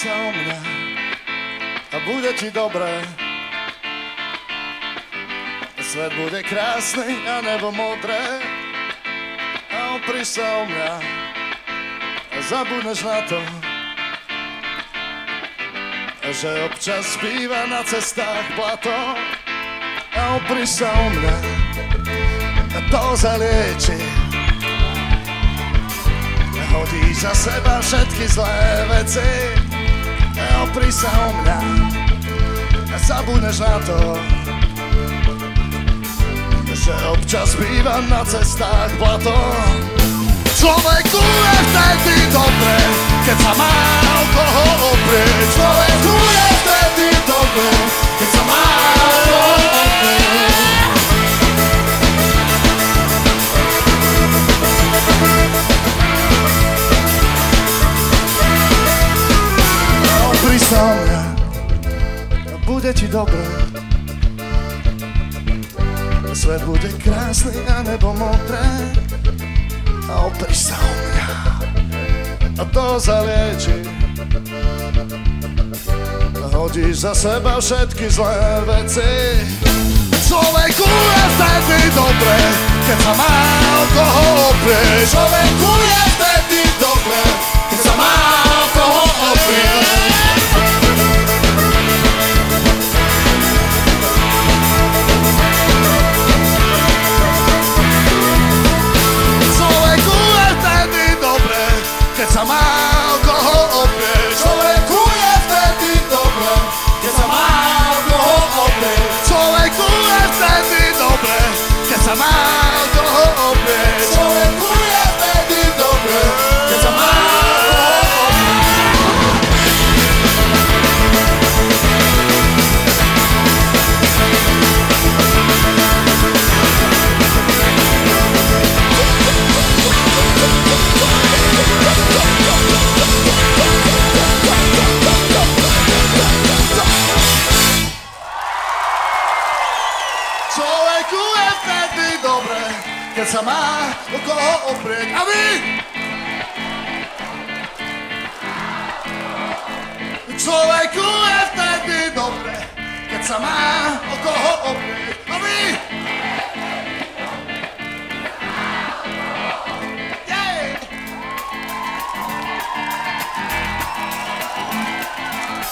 sa o mňa a bude ti dobré. Svet bude krásny a nebo modré a opri sa o mňa a zabudneš na to, že občas býva na cestách blato. A opri sa o mňa a to zalieči. Hodíš za seba všetky zlé veci. A opri sa o mňa a zabudneš na to, že občas býva na cestách blato. Človeku je vtedy dobre, keď sa má o koho oprieť. Človeku je vtedy dobre, keď sa má o koho oprieť. Opri sa o mňa a bude ti dobre. Svet bude krásny a nebo modré a opri sa o mňa a to zalieči. Hodíš za seba všetky zlé veci. Človeku je vtedy dobre, keď sa má o koho oprieť. Človeku je vtedy dobre, keď sa má o koho oprieť. Keď sa má o koho oprieť. Človeku je vtedy dobre, keď sa má o koho oprieť. Človeku je vtedy dobre, keď sa má o koho oprieť. Človeku je vtedy dobre, keď sa má o koho oprieť. Človeku je vtedy dobre, keď sa má o koho oprieť. A vy? Človeku je vtedy dobre, keď sa má o koho oprieť. A vy?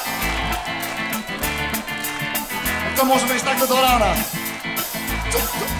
To môžeme ísť takto do rána.